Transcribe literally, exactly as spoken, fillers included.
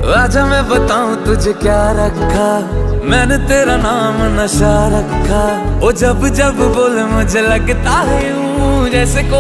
आजा मैं बताऊं तुझे क्या रखा, मैंने तेरा नाम नशा रखा। ओ जब जब बोले मुझे लगता है यूं जैसे को